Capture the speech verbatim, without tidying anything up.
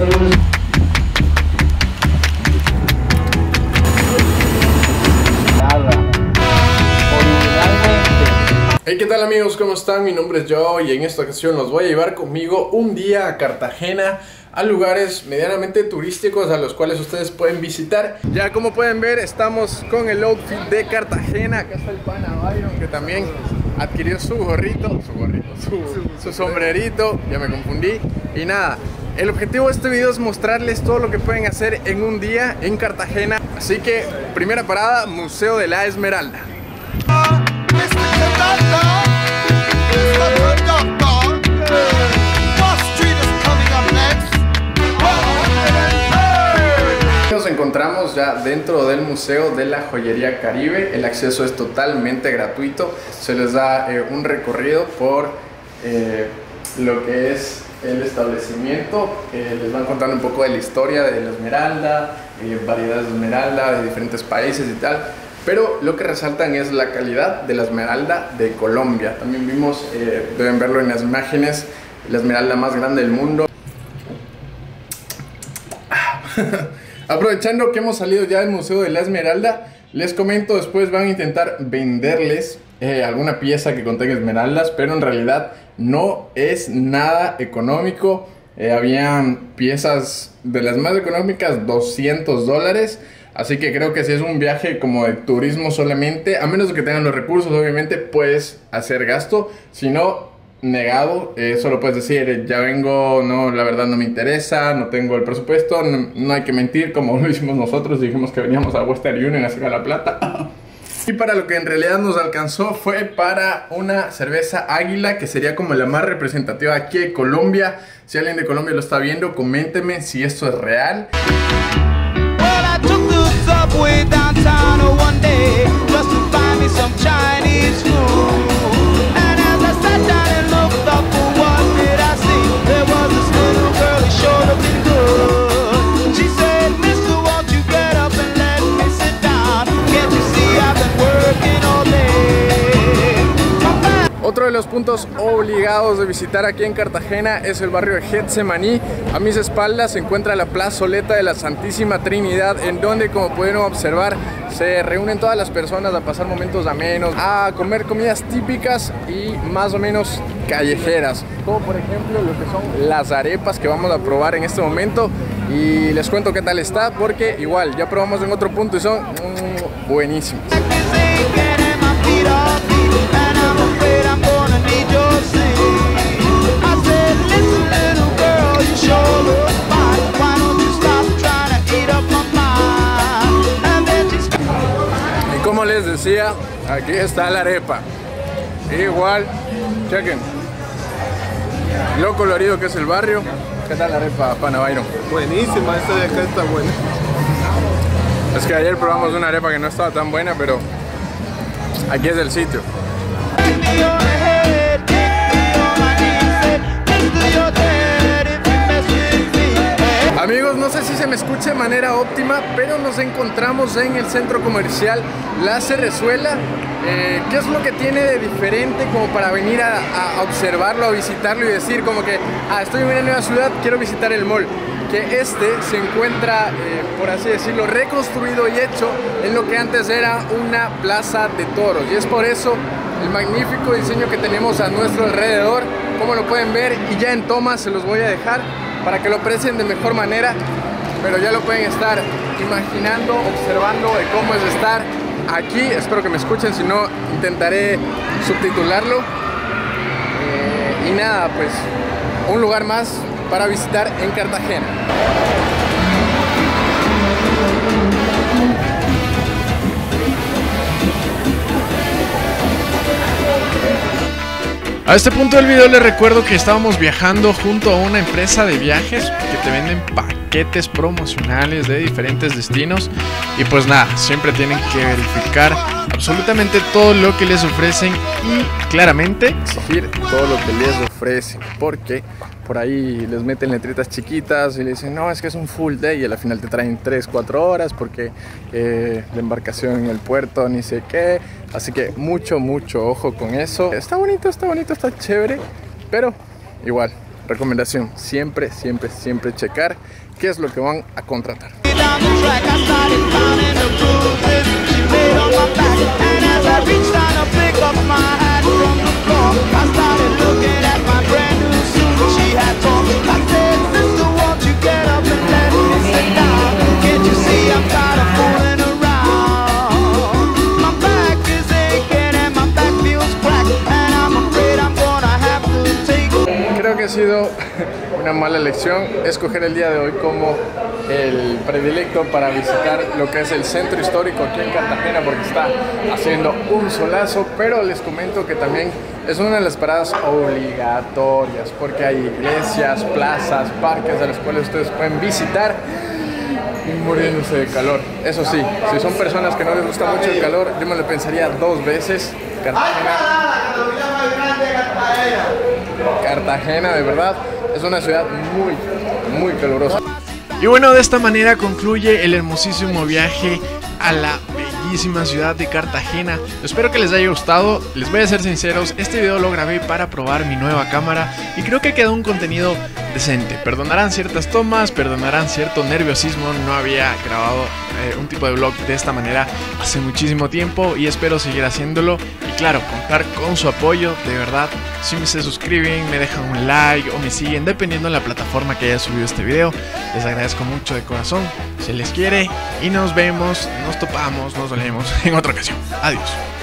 Hey, ¿qué tal amigos? ¿Cómo están? Mi nombre es Joe y en esta ocasión los voy a llevar conmigo un día a Cartagena, a lugares medianamente turísticos a los cuales ustedes pueden visitar. Ya como pueden ver, estamos con el outfit de Cartagena. Acá está el pana Byron, que también adquirió su gorrito, su gorrito, su, su sombrerito, ya me confundí. Y nada, el objetivo de este video es mostrarles todo lo que pueden hacer en un día en Cartagena. Así que, primera parada, Museo de la Esmeralda. Nos encontramos ya dentro del Museo de la Joyería Caribe. El acceso es totalmente gratuito. Se les da eh, un recorrido por eh, lo que es el establecimiento. Eh, les van contando un poco de la historia de la esmeralda, eh, variedades de esmeralda de diferentes países y tal. Pero lo que resaltan es la calidad de la esmeralda de Colombia. También vimos, eh, deben verlo en las imágenes, la esmeralda más grande del mundo. Aprovechando que hemos salido ya del Museo de la Esmeralda, les comento, después van a intentar venderles eh, alguna pieza que contenga esmeraldas, pero en realidad no es nada económico. Eh, habían piezas de las más económicas, doscientos dólares. Así que creo que si es un viaje como de turismo solamente, a menos de que tengan los recursos, obviamente puedes hacer gasto. Si no, negado, eh, solo puedes decir, ya vengo, no, la verdad no me interesa, no tengo el presupuesto, no, no hay que mentir como lo hicimos nosotros, dijimos que veníamos a Western Union a sacar la plata. Y para lo que en realidad nos alcanzó fue para una cerveza Águila, que sería como la más representativa aquí de Colombia. Si alguien de Colombia lo está viendo, coméntenme si esto es real. Way downtown one day just to find me some Chinese food. And as I sat down and looked up, what did I see? There was this little girl who showed up in good. She said, Mister, won't you get up and let me sit down? Can't you see I've been working all day? Otro de los puntos obligados de visitar aquí en Cartagena es el barrio de Getsemaní. A mis espaldas se encuentra la plazoleta de la Santísima Trinidad, en donde, como pudieron observar, se reúnen todas las personas a pasar momentos amenos, a comer comidas típicas y más o menos callejeras, como por ejemplo lo que son las arepas que vamos a probar en este momento. Y les cuento qué tal está, porque igual ya probamos en otro punto y son mmm, buenísimos. Y como les decía, aquí está la arepa. Igual, chequen lo colorido que es el barrio. ¿Qué tal la arepa, pana Byron? Buenísima, esta de acá está buena. Es que ayer probamos una arepa que no estaba tan buena, pero aquí es el sitio. Amigos, no sé si se me escucha de manera óptima, pero nos encontramos en el centro comercial La Cerrezuela. Eh, ¿Qué es lo que tiene de diferente como para venir a, a observarlo, a visitarlo y decir como que ah, estoy en una nueva ciudad, quiero visitar el mall? Que este se encuentra, eh, por así decirlo, reconstruido y hecho en lo que antes era una plaza de toros. Y es por eso el magnífico diseño que tenemos a nuestro alrededor, como lo pueden ver, y ya en tomas se los voy a dejar para que lo aprecien de mejor manera, pero ya lo pueden estar imaginando, observando de cómo es estar aquí. Espero que me escuchen, si no intentaré subtitularlo. Eh, y nada, pues un lugar más para visitar en Cartagena. A este punto del video les recuerdo que estábamos viajando junto a una empresa de viajes que te venden paquetes promocionales de diferentes destinos. Y pues nada, siempre tienen que verificar absolutamente todo lo que les ofrecen y claramente exigir todo lo que les ofrecen, porque por ahí les meten letritas chiquitas y le dicen no, es que es un full day, y al final te traen tres, cuatro horas porque eh, la embarcación en el puerto ni sé qué. Así que mucho, mucho ojo con eso. Está bonito, está bonito, está chévere, pero igual recomendación, siempre, siempre, siempre checar qué es lo que van a contratar. Creo que ha sido una mala elección escoger el día de hoy como el predilecto para visitar lo que es el centro histórico aquí en Cartagena, porque está haciendo un solazo, pero les comento que también es una de las paradas obligatorias, porque hay iglesias, plazas, parques a los cuales ustedes pueden visitar muriéndose de calor. Eso sí, si son personas que no les gusta mucho el calor, yo me lo pensaría dos veces. Cartagena, Cartagena de verdad es una ciudad muy, muy calurosa. Y bueno, de esta manera concluye el hermosísimo viaje a la bellísima ciudad de Cartagena. Espero que les haya gustado. Les voy a ser sinceros, este video lo grabé para probar mi nueva cámara y creo que quedó un contenido decente. Perdonarán ciertas tomas, perdonarán cierto nerviosismo. No había grabado eh, un tipo de vlog de esta manera hace muchísimo tiempo y espero seguir haciéndolo. Y claro, contar con su apoyo, de verdad. Si me se suscriben, me dejan un like o me siguen, dependiendo de la plataforma que haya subido este video, les agradezco mucho de corazón. Se les quiere y nos vemos, nos topamos, nos vemos en otra ocasión. Adiós.